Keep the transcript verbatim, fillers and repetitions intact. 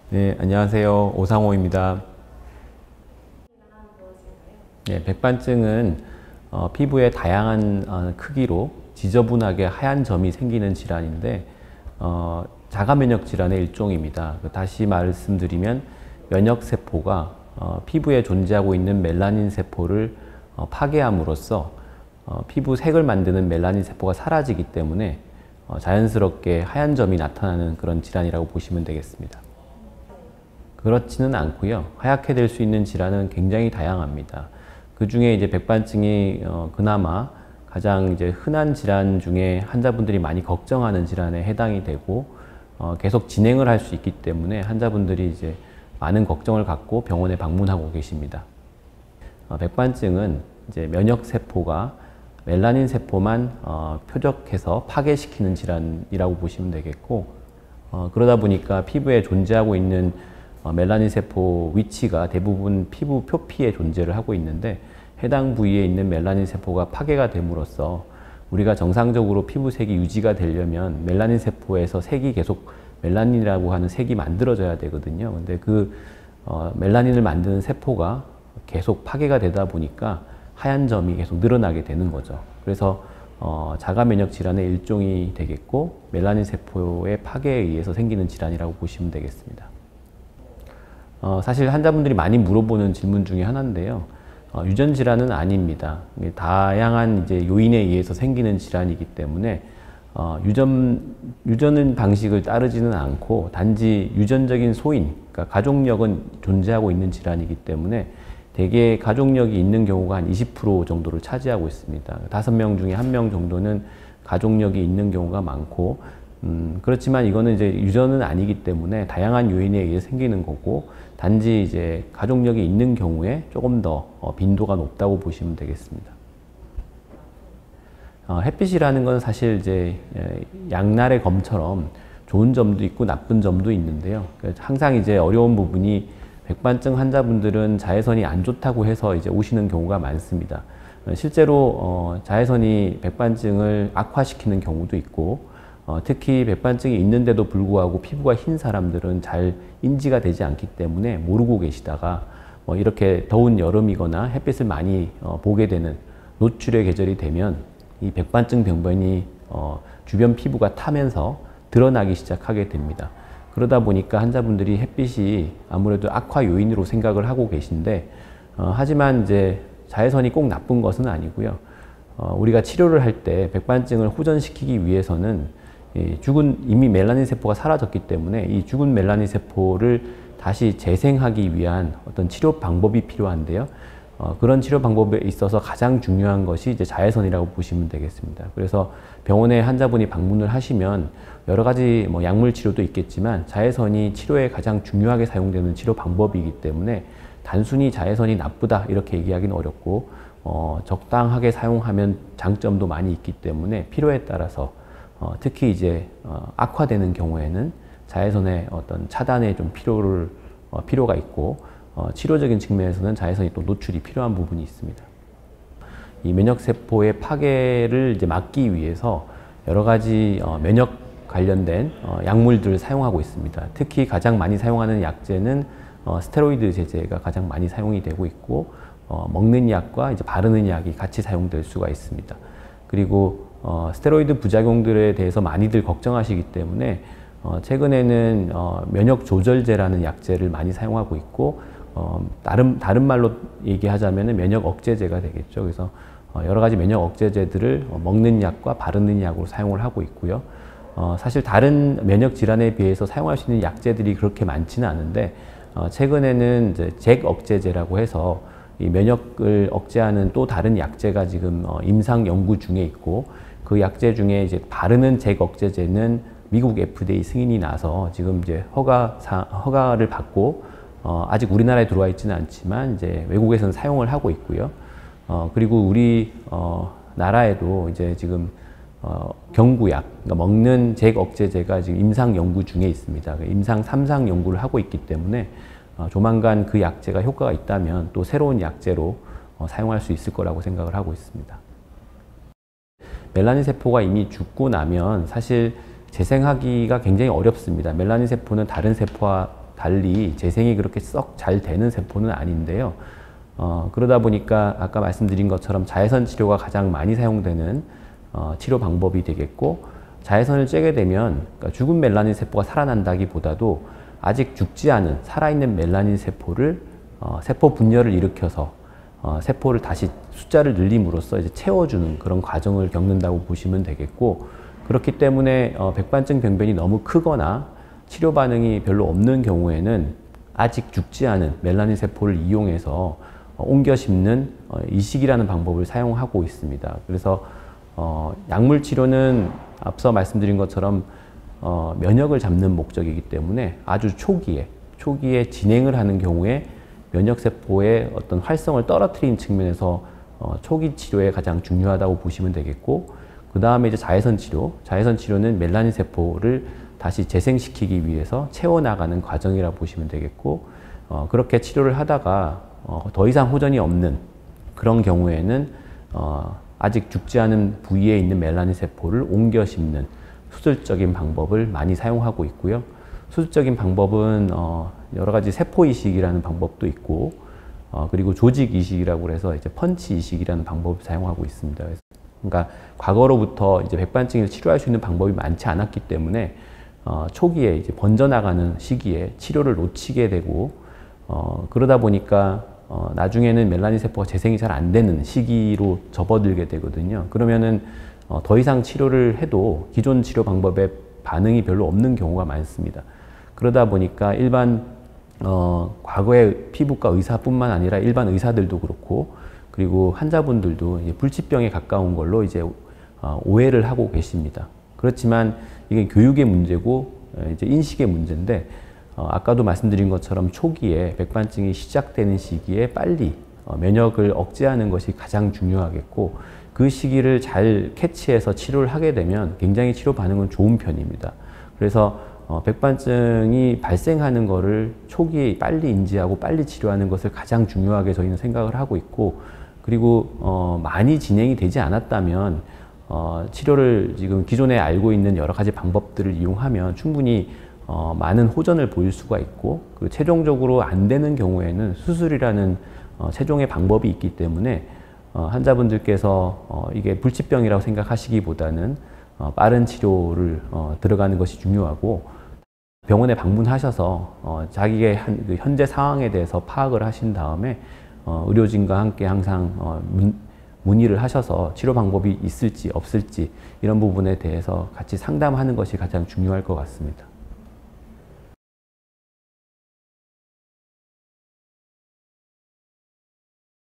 네, 안녕하세요. 오상호입니다. 네, 백반증은 어, 피부에 다양한 어, 크기로 지저분하게 하얀 점이 생기는 질환인데 어, 자가면역 질환의 일종입니다. 다시 말씀드리면 면역세포가 어, 피부에 존재하고 있는 멜라닌 세포를 어, 파괴함으로써 어, 피부 색을 만드는 멜라닌 세포가 사라지기 때문에 어, 자연스럽게 하얀 점이 나타나는 그런 질환이라고 보시면 되겠습니다. 그렇지는 않고요. 하얗게 될 수 있는 질환은 굉장히 다양합니다. 그 중에 이제 백반증이 어, 그나마 가장 이제 흔한 질환 중에 환자분들이 많이 걱정하는 질환에 해당이 되고 어, 계속 진행을 할 수 있기 때문에 환자분들이 이제 많은 걱정을 갖고 병원에 방문하고 계십니다. 어, 백반증은 이제 면역 세포가 멜라닌 세포만 어, 표적해서 파괴시키는 질환이라고 보시면 되겠고 어, 그러다 보니까 피부에 존재하고 있는 어, 멜라닌 세포 위치가 대부분 피부 표피에 존재를 하고 있는데 해당 부위에 있는 멜라닌 세포가 파괴가 됨으로써 우리가 정상적으로 피부색이 유지가 되려면 멜라닌 세포에서 색이 계속 멜라닌이라고 하는 색이 만들어져야 되거든요. 근데 그 어, 멜라닌을 만드는 세포가 계속 파괴가 되다 보니까 하얀 점이 계속 늘어나게 되는 거죠. 그래서 어, 자가면역 질환의 일종이 되겠고 멜라닌 세포의 파괴에 의해서 생기는 질환이라고 보시면 되겠습니다. 어, 사실 환자분들이 많이 물어보는 질문 중에 하나인데요. 어, 유전 질환은 아닙니다. 다양한 이제 요인에 의해서 생기는 질환이기 때문에 어, 유전, 유전 방식을 따르지는 않고 단지 유전적인 소인, 그러니까 가족력은 존재하고 있는 질환이기 때문에 대개 가족력이 있는 경우가 한 이십 퍼센트 정도를 차지하고 있습니다. 다섯 명 중에 한 명 정도는 가족력이 있는 경우가 많고 음, 그렇지만 이거는 이제 유전은 아니기 때문에 다양한 요인에 의해 생기는 거고 단지 이제 가족력이 있는 경우에 조금 더 어, 빈도가 높다고 보시면 되겠습니다. 어, 햇빛이라는 건 사실 이제 양날의 검처럼 좋은 점도 있고 나쁜 점도 있는데요. 항상 이제 어려운 부분이 백반증 환자분들은 자외선이 안 좋다고 해서 이제 오시는 경우가 많습니다. 실제로 어, 자외선이 백반증을 악화시키는 경우도 있고 어, 특히 백반증이 있는데도 불구하고 피부가 흰 사람들은 잘 인지가 되지 않기 때문에 모르고 계시다가 뭐 이렇게 더운 여름이거나 햇빛을 많이 어, 보게 되는 노출의 계절이 되면 이 백반증 병변이 어, 주변 피부가 타면서 드러나기 시작하게 됩니다. 그러다 보니까 환자분들이 햇빛이 아무래도 악화 요인으로 생각을 하고 계신데 어, 하지만 이제 자외선이 꼭 나쁜 것은 아니고요. 어, 우리가 치료를 할 때 백반증을 호전시키기 위해서는 이 죽은 이미 멜라닌 세포가 사라졌기 때문에 이 죽은 멜라닌 세포를 다시 재생하기 위한 어떤 치료 방법이 필요한데요. 어, 그런 치료 방법에 있어서 가장 중요한 것이 이제 자외선이라고 보시면 되겠습니다. 그래서 병원에 환자분이 방문을 하시면 여러 가지 뭐 약물 치료도 있겠지만 자외선이 치료에 가장 중요하게 사용되는 치료 방법이기 때문에 단순히 자외선이 나쁘다 이렇게 얘기하기는 어렵고 어, 적당하게 사용하면 장점도 많이 있기 때문에 필요에 따라서 어, 특히 이제 어, 악화되는 경우에는 자외선의 어떤 차단에 좀 필요를 어, 필요가 있고 어, 치료적인 측면에서는 자외선이 또 노출이 필요한 부분이 있습니다. 이 면역세포의 파괴를 이제 막기 위해서 여러 가지 어, 면역 관련된 어, 약물들을 사용하고 있습니다. 특히 가장 많이 사용하는 약제는 어, 스테로이드 제제가 가장 많이 사용이 되고 있고 어, 먹는 약과 이제 바르는 약이 같이 사용될 수가 있습니다. 그리고 어, 스테로이드 부작용들에 대해서 많이들 걱정하시기 때문에 어, 최근에는 어, 면역조절제라는 약제를 많이 사용하고 있고 어, 다른, 다른 말로 얘기하자면 면역 억제제가 되겠죠. 그래서 어, 여러 가지 면역 억제제들을 어, 먹는 약과 바르는 약으로 사용을 하고 있고요. 어, 사실 다른 면역 질환에 비해서 사용할 수 있는 약제들이 그렇게 많지는 않은데 어, 최근에는 이제 잭 억제제라고 해서 이 면역을 억제하는 또 다른 약제가 지금 어, 임상 연구 중에 있고 그 약제 중에 이제 바르는 잭 억제제는 미국 에프디에이 승인이 나서 지금 이제 허가 사, 허가를 받고 어, 아직 우리나라에 들어와 있지는 않지만 이제 외국에서는 사용을 하고 있고요. 어, 그리고 우리 어, 나라에도 이제 지금 어, 경구약, 그러니까 먹는 잭 억제제가 지금 임상 연구 중에 있습니다. 임상 삼 상 연구를 하고 있기 때문에 어, 조만간 그 약제가 효과가 있다면 또 새로운 약제로 어, 사용할 수 있을 거라고 생각을 하고 있습니다. 멜라닌 세포가 이미 죽고 나면 사실 재생하기가 굉장히 어렵습니다. 멜라닌 세포는 다른 세포와 달리 재생이 그렇게 썩 잘 되는 세포는 아닌데요. 어, 그러다 보니까 아까 말씀드린 것처럼 자외선 치료가 가장 많이 사용되는 어, 치료 방법이 되겠고, 자외선을 쬐게 되면 그러니까 죽은 멜라닌 세포가 살아난다기보다도 아직 죽지 않은 살아있는 멜라닌 세포를 어, 세포 분열을 일으켜서 어, 세포를 다시 숫자를 늘림으로써 이제 채워주는 그런 과정을 겪는다고 보시면 되겠고, 그렇기 때문에 어, 백반증 병변이 너무 크거나 치료 반응이 별로 없는 경우에는 아직 죽지 않은 멜라닌 세포를 이용해서 어, 옮겨 심는 어, 이식이라는 방법을 사용하고 있습니다. 그래서 어, 약물 치료는 앞서 말씀드린 것처럼 어, 면역을 잡는 목적이기 때문에 아주 초기에 초기에 진행을 하는 경우에 면역세포의 어떤 활성을 떨어뜨리는 측면에서 어, 초기 치료에 가장 중요하다고 보시면 되겠고, 그 다음에 이제 자외선 치료. 자외선 치료는 멜라닌 세포를 다시 재생시키기 위해서 채워나가는 과정이라고 보시면 되겠고, 어, 그렇게 치료를 하다가 어, 더 이상 호전이 없는 그런 경우에는 어, 아직 죽지 않은 부위에 있는 멜라닌 세포를 옮겨 심는 수술적인 방법을 많이 사용하고 있고요. 수술적인 방법은 어, 여러 가지 세포 이식이라는 방법도 있고, 어, 그리고 조직 이식이라고 해서 이제 펀치 이식이라는 방법을 사용하고 있습니다. 그러니까 과거로부터 이제 백반증을 치료할 수 있는 방법이 많지 않았기 때문에 어, 초기에 이제 번져나가는 시기에 치료를 놓치게 되고, 어, 그러다 보니까 어, 나중에는 멜라닌 세포가 재생이 잘 안 되는 시기로 접어들게 되거든요. 그러면은 어, 더 이상 치료를 해도 기존 치료 방법에 반응이 별로 없는 경우가 많습니다. 그러다 보니까 일반 어, 과거의 피부과 의사뿐만 아니라 일반 의사들도 그렇고, 그리고 환자분들도 이제 불치병에 가까운 걸로 이제 어, 오해를 하고 계십니다. 그렇지만 이게 교육의 문제고 이제 인식의 문제인데, 어, 아까도 말씀드린 것처럼 초기에 백반증이 시작되는 시기에 빨리 어, 면역을 억제하는 것이 가장 중요하겠고, 그 시기를 잘 캐치해서 치료를 하게 되면 굉장히 치료 반응은 좋은 편입니다. 그래서 어, 백반증이 발생하는 것을 초기에 빨리 인지하고 빨리 치료하는 것을 가장 중요하게 저희는 생각을 하고 있고, 그리고 어, 많이 진행이 되지 않았다면 어, 치료를 지금 기존에 알고 있는 여러 가지 방법들을 이용하면 충분히 어, 많은 호전을 보일 수가 있고, 그리고 최종적으로 안 되는 경우에는 수술이라는 어, 최종의 방법이 있기 때문에 어, 환자분들께서 어, 이게 불치병이라고 생각하시기보다는 어, 빠른 치료를 어, 들어가는 것이 중요하고, 병원에 방문하셔서 어, 자기의 한, 그 현재 상황에 대해서 파악을 하신 다음에 어, 의료진과 함께 항상 어, 문, 문의를 하셔서 치료 방법이 있을지 없을지 이런 부분에 대해서 같이 상담하는 것이 가장 중요할 것 같습니다.